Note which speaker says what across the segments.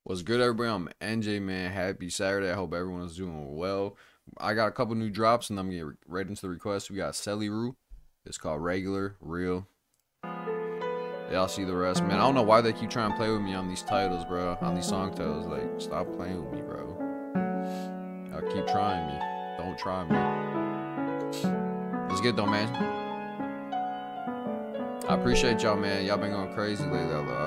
Speaker 1: What's good, everybody? I'm NJ, man. Happy Saturday. I hope everyone is doing well. I got a couple new drops, and I'm getting right into the request. We got Celiru. It's called Regular, Real. Y'all see the rest, man. I don't know why they keep trying to play with me on these titles, bro. On these song titles. Like, stop playing with me, bro. Y'all keep trying me. Don't try me. Let's get it, though, man. I appreciate y'all, man. Y'all been going crazy lately.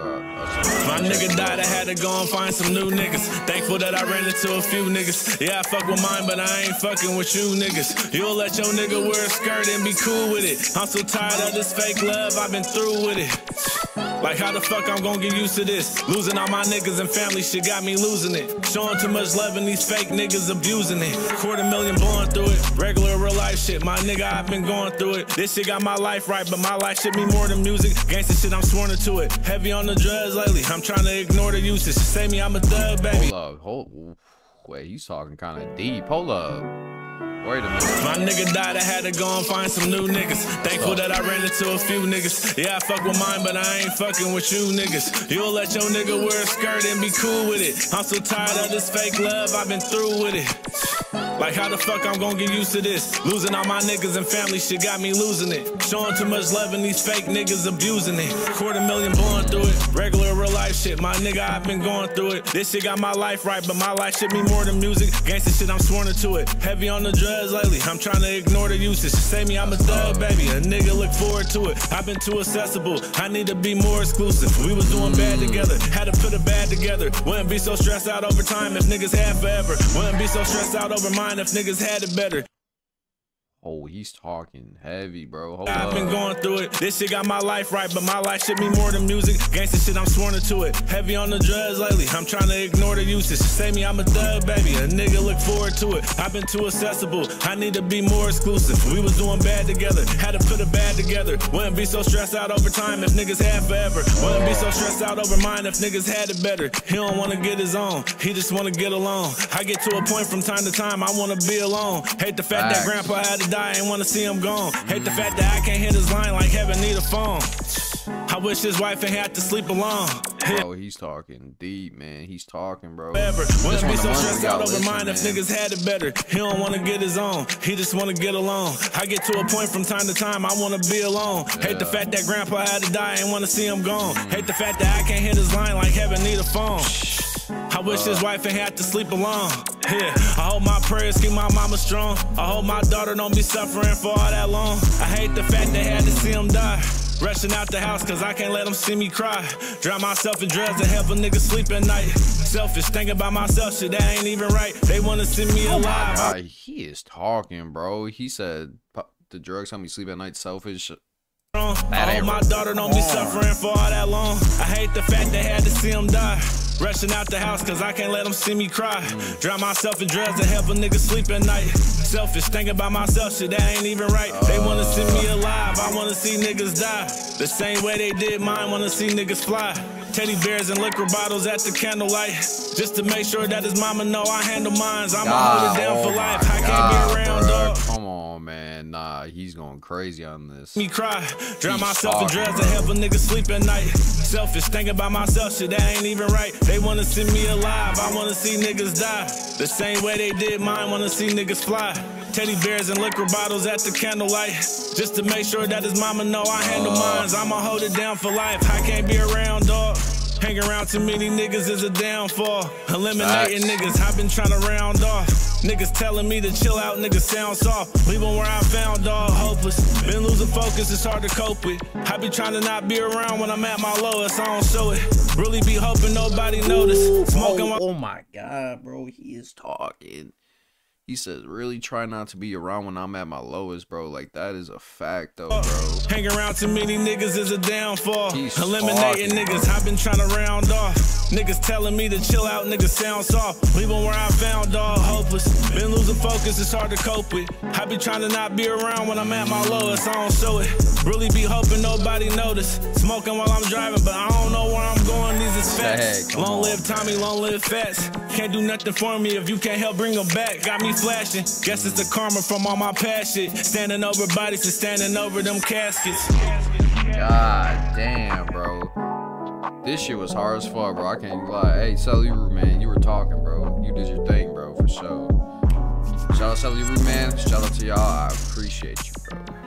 Speaker 2: My nigga died, I had to go and find some new niggas. Thankful that I ran into a few niggas. Yeah, I fuck with mine, but I ain't fucking with you niggas. You'll let your nigga wear a skirt and be cool with it. I'm so tired of this fake love, I've been through with it. Like, how the fuck I'm gonna get used to this? Losing all my niggas and family shit got me losing it. Showing too much love and these fake niggas abusing it. $250,000 blowing through it. Regular real life shit, my nigga, I've been going through it. This shit got my life right, but my life should be more than music. Gangsta shit, I'm sworn to it. Heavy on the drugs lately, I'm trying to ignore the usage. Say me, I'm a thug, baby.
Speaker 1: Wait, he's talking kind of deep. Hold up. Wait a minute.
Speaker 2: My nigga died, I had to go and find some new niggas. Thankful that I ran into a few niggas. Yeah, I fuck with mine, but I ain't fucking with you niggas. You'll let your nigga wear a skirt and be cool with it. I'm so tired of this fake love, I've been through with it. Like, how the fuck I'm gonna get used to this? Losing all my niggas and family shit got me losing it. Showing too much love and these fake niggas abusing it. $250,000 blowing through it. Regular real life shit, my nigga, I've been going through it. This shit got my life right, but my life should be more than music. Gangsta shit, I'm sworn to it. Heavy on the drugs lately, I'm trying to ignore the usage. Say me, I'm a thug, baby. A nigga look forward to it. I've been too accessible, I need to be more exclusive. We was doing bad together, had to put a bad together. Wouldn't be so stressed out over time if niggas had forever. Wouldn't be so stressed out over mine if niggas had it better.
Speaker 1: Oh, he's talking heavy, bro. Hold
Speaker 2: I've
Speaker 1: up.
Speaker 2: been going through it. This shit got my life right, but my life should be more than music. Gangsta shit, I'm sworn to it. Heavy on the drugs lately, I'm trying to ignore the usage. Say me, I'm a thug, baby. A nigga look forward to it. I've been too accessible, I need to be more exclusive. We was doing bad together, had to put a bad together. Wouldn't be so stressed out over time if niggas had forever. Wouldn't be so stressed out over mine if niggas had it better. He don't wanna get his own, he just wanna get along. I get to a point from time to time, I wanna be alone. Hate the fact that grandpa had to die, ain't wanna see him gone. Hate the fact that I can't hit his line like heaven need a phone. I wish his wife ain't had to sleep alone.
Speaker 1: Bro, he's talking deep, man. He's talking, bro.
Speaker 2: Wouldn't be so stressed out over mine if niggas had it better. He don't wanna get his own, he just wanna get along. I get to a point from time to time, I wanna be alone. Hate the fact that grandpa had to die, ain't wanna see him gone. Hate the fact that I can't hit his line like heaven need a phone. I wish his wife ain't had to sleep alone. Yeah, I hope my prayers keep my mama strong. I hope my daughter don't be suffering for all that long. I hate the fact they had to see him die. Rushing out the house cause I can't let them see me cry. Drown myself in drugs and help a nigga sleep at night. Selfish, thinking about myself, shit that ain't even right. They wanna see me alive.
Speaker 1: Oh, he is talking, bro. He said the drugs help me sleep at night. Selfish.
Speaker 2: I hope my daughter don't be suffering for all that long. I hate the fact they had to see him die. Rushing out the house cause I can't let them see me cry. Drown myself in drugs and help a nigga sleep at night. Selfish, thinking about myself, shit that ain't even right. They wanna see me alive, I wanna see niggas die. The same way they did mine, wanna see niggas fly. Teddy bears and liquor bottles at the candlelight. Just to make sure that his mama know I handle mines. I'ma hold it down for life, I can't be around, dog.
Speaker 1: Come on, man. Nah, he's going crazy on this.
Speaker 2: Me cry, drown myself in drugs and help a nigga sleep at night. Selfish, thinking about myself, shit that ain't even right. They wanna see me alive, I wanna see niggas die. The same way they did mine, wanna see niggas fly. Teddy bears and liquor bottles at the candlelight. Just to make sure that his mama know I handle mines. I'ma hold it down for life, I can't be around, dog. Hang around too many niggas is a downfall. Eliminating niggas, I've been trying to round off. Niggas telling me to chill out, niggas sound soft. Leaving where I found, dog, hopeless. Been losing focus, it's hard to cope with. I be trying to not be around when I'm at my lowest, I don't show it. Really be hoping nobody notice. Smoking
Speaker 1: oh my god, bro, he is talking. He says, really try not to be around when I'm at my lowest, bro. Like, that is a fact, though, bro.
Speaker 2: Hang around too many niggas is a downfall. Eliminating niggas, I've been trying to round off. Niggas telling me to chill out, niggas sound soft. Leaving where I found, dog, hopeless. Been losing focus, it's hard to cope with. I be trying to not be around when I'm at my lowest, I don't show it. Really be hoping nobody notice. Smoking while I'm driving, but I don't know where I'm going, these is facts. Long live Tommy, long live Fats. Can't do nothing for me if you can't help bring them back. Got me flashing, guess it's the karma from all my past shit. Standing over bodies and standing over them caskets.
Speaker 1: God damn, bro. This shit was hard as fuck, bro. I can't even lie. Hey, Selly Roo, man, you were talking, bro. You did your thing, bro, for sure. Shout out Selly Roo, man. Shout out to y'all. I appreciate you, bro.